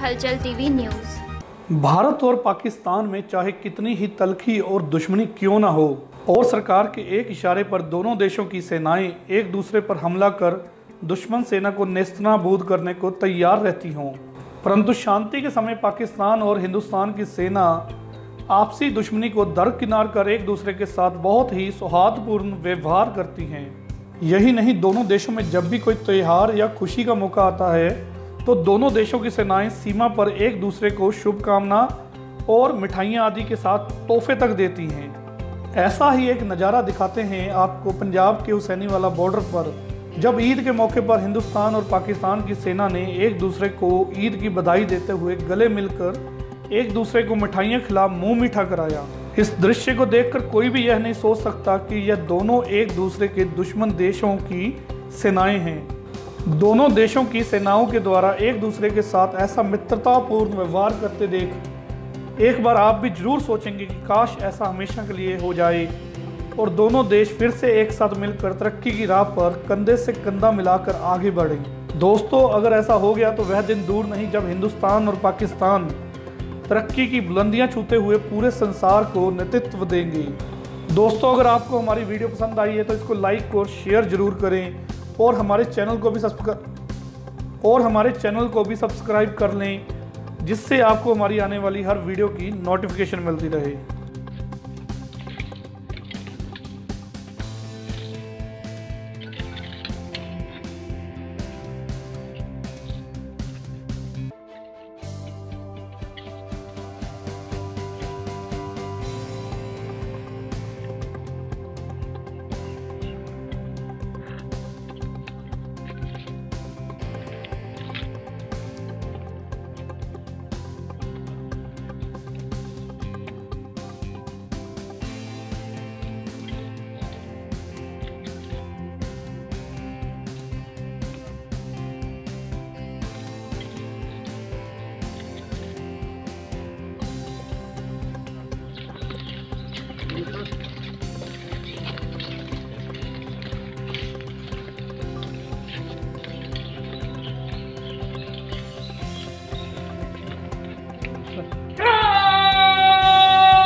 हलचल TV news. Bharat और पाकिस्तान में चाहे कितनी ही तलखी और दुश्मनी क्यों ना हो और सरकार के एक इशारे पर दोनों देशों की सेनाएं एक दूसरे पर हमला कर दुश्मन सेना को नेस्तनाबूद करने को तैयार रहती हों, परंतु शांति के समय पाकिस्तान और हिंदुस्तान की सेना आपसी दुश्मनी को दरकिनार कर एक दूसरे के साथ बहुत ही सौहार्दपूर्ण व्यवहार करती हैं। यही नहीं, दोनों देशों में जब भी कोई त्यौहार या खुशी का मौका आता है तो दोनों देशों की सेनाएं सीमा पर एक दूसरे को शुभकामना और मिठाइयाँ आदि के साथ तोहफे तक देती हैं। ऐसा ही एक नज़ारा दिखाते हैं आपको पंजाब के हुसैनी वाला बॉर्डर पर, जब ईद के मौके पर हिंदुस्तान और पाकिस्तान की सेना ने एक दूसरे को ईद की बधाई देते हुए गले मिलकर एक दूसरे को मिठाइयाँ खिला मुंह मीठा कराया। इस दृश्य को देखकर कोई भी यह नहीं सोच सकता कि यह दोनों एक दूसरे के दुश्मन देशों की सेनाएं हैं। दोनों देशों की सेनाओं के द्वारा एक दूसरे के साथ ऐसा मित्रतापूर्ण व्यवहार करते देख एक बार आप भी जरूर सोचेंगे कि काश ऐसा हमेशा के लिए हो जाए और दोनों देश फिर से एक साथ मिलकर तरक्की की राह पर कंधे से कंधा मिलाकर आगे बढ़ें। दोस्तों, अगर ऐसा हो गया तो वह दिन दूर नहीं जब हिंदुस्तान और पाकिस्तान तरक्की की बुलंदियां छूते हुए पूरे संसार को नेतृत्व देंगे। दोस्तों, अगर आपको हमारी वीडियो पसंद आई है तो इसको लाइक और शेयर जरूर करें और हमारे चैनल को भी सब्सक्राइब कर लें, जिससे आपको हमारी आने वाली हर वीडियो की नोटिफिकेशन मिलती रहे।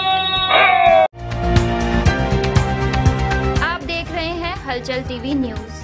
आप देख रहे हैं हलचल टीवी न्यूज।